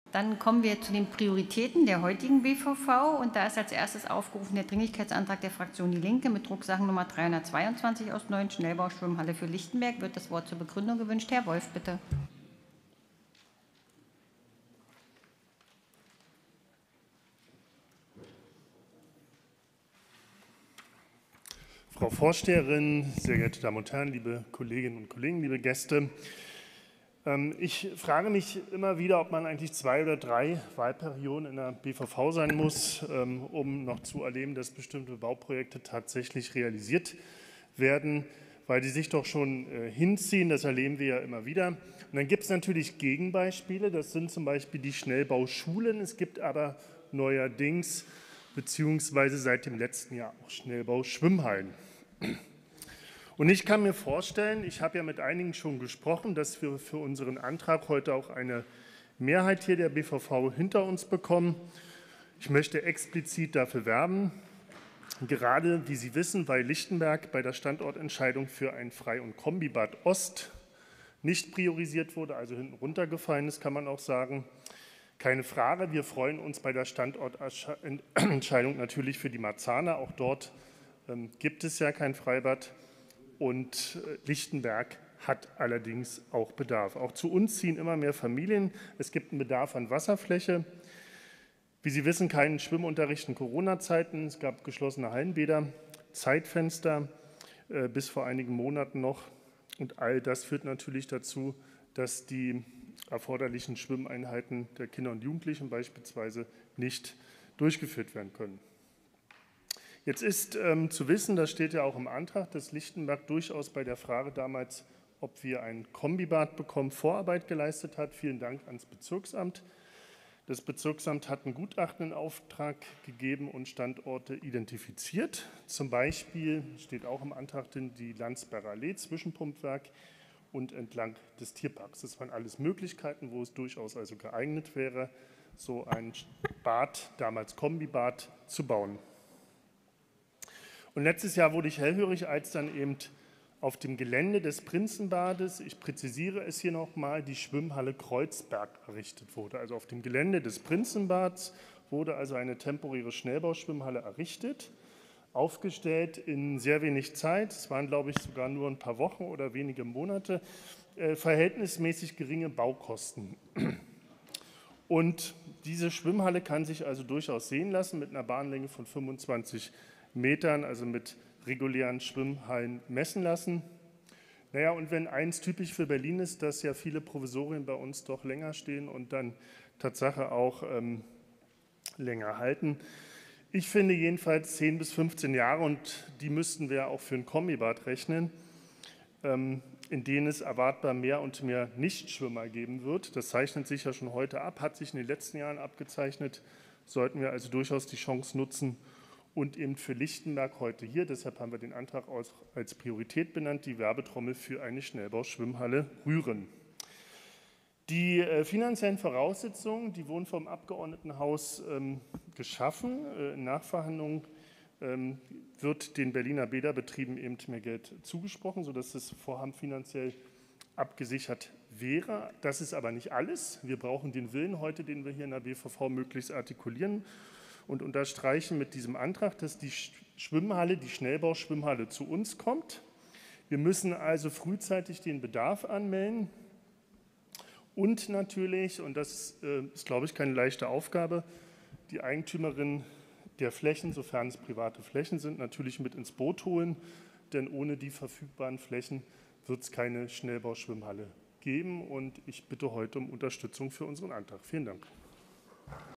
Dann kommen wir zu den Prioritäten der heutigen BVV. Und da ist als erstes aufgerufen der Dringlichkeitsantrag der Fraktion Die Linke mit Drucksachennummer 322 aus Neuen, Schnellbauschwimmhalle für Lichtenberg. Wird das Wort zur Begründung gewünscht? Herr Wolf, bitte. Frau Vorsteherin, sehr geehrte Damen und Herren, liebe Kolleginnen und Kollegen, liebe Gäste. Ich frage mich immer wieder, ob man eigentlich 2 oder 3 Wahlperioden in der BVV sein muss, um noch zu erleben, dass bestimmte Bauprojekte tatsächlich realisiert werden, weil die sich doch schon hinziehen. Das erleben wir ja immer wieder. Und dann gibt es natürlich Gegenbeispiele. Das sind zum Beispiel die Schnellbauschulen. Es gibt aber neuerdings beziehungsweise seit dem letzten Jahr auch Schnellbauschwimmhallen. Und ich kann mir vorstellen, ich habe ja mit einigen schon gesprochen, dass wir für unseren Antrag heute auch eine Mehrheit hier der BVV hinter uns bekommen. Ich möchte explizit dafür werben, gerade wie Sie wissen, weil Lichtenberg bei der Standortentscheidung für ein Frei- und Kombibad Ost nicht priorisiert wurde, also hinten runtergefallen ist, kann man auch sagen. Keine Frage, wir freuen uns bei der Standortentscheidung natürlich für die Marzahner. Auch dort gibt es ja kein Freibad. Und Lichtenberg hat allerdings auch Bedarf. Auch zu uns ziehen immer mehr Familien. Es gibt einen Bedarf an Wasserfläche. Wie Sie wissen, keinen Schwimmunterricht in Corona-Zeiten. Es gab geschlossene Hallenbäder, Zeitfenster bis vor einigen Monaten noch. Und all das führt natürlich dazu, dass die erforderlichen Schwimmeinheiten der Kinder und Jugendlichen beispielsweise nicht durchgeführt werden können. Jetzt ist zu wissen, das steht ja auch im Antrag, dass Lichtenberg durchaus bei der Frage damals, ob wir ein Kombibad bekommen, Vorarbeit geleistet hat. Vielen Dank ans Bezirksamt. Das Bezirksamt hat ein Gutachten in Auftrag gegeben und Standorte identifiziert. Zum Beispiel steht auch im Antrag drin die Landsberger Allee, Zwischenpumpwerk und entlang des Tierparks. Das waren alles Möglichkeiten, wo es durchaus also geeignet wäre, so ein Bad, damals Kombibad, zu bauen. Und letztes Jahr wurde ich hellhörig, als dann eben auf dem Gelände des Prinzenbades, ich präzisiere es hier nochmal, die Schwimmhalle Kreuzberg errichtet wurde. Also auf dem Gelände des Prinzenbads wurde also eine temporäre Schnellbauschwimmhalle errichtet, aufgestellt in sehr wenig Zeit. Es waren, glaube ich, sogar nur ein paar Wochen oder wenige Monate, verhältnismäßig geringe Baukosten. Und diese Schwimmhalle kann sich also durchaus sehen lassen mit einer Bahnlänge von 25 Metern, also mit regulären Schwimmhallen messen lassen. Naja, und wenn eins typisch für Berlin ist, dass ja viele Provisorien bei uns doch länger stehen und dann Tatsache auch länger halten. Ich finde jedenfalls 10 bis 15 Jahre, und die müssten wir auch für ein Kombibad rechnen, in denen es erwartbar mehr und mehr Nichtschwimmer geben wird. Das zeichnet sich ja schon heute ab, hat sich in den letzten Jahren abgezeichnet. Sollten wir also durchaus die Chance nutzen und eben für Lichtenberg heute hier, deshalb haben wir den Antrag als Priorität benannt, die Werbetrommel für eine Schnellbauschwimmhalle rühren. Die finanziellen Voraussetzungen, die wurden vom Abgeordnetenhaus geschaffen. In Nachverhandlungen wird den Berliner Bäderbetrieben eben mehr Geld zugesprochen, sodass das Vorhaben finanziell abgesichert wäre. Das ist aber nicht alles. Wir brauchen den Willen heute, den wir hier in der BVV möglichst artikulieren und unterstreichen mit diesem Antrag, dass die Schwimmhalle, die Schnellbauschwimmhalle zu uns kommt. Wir müssen also frühzeitig den Bedarf anmelden und natürlich, und das ist, glaube ich, keine leichte Aufgabe, die Eigentümerin der Flächen, sofern es private Flächen sind, natürlich mit ins Boot holen, denn ohne die verfügbaren Flächen wird es keine Schnellbauschwimmhalle geben. Und ich bitte heute um Unterstützung für unseren Antrag. Vielen Dank.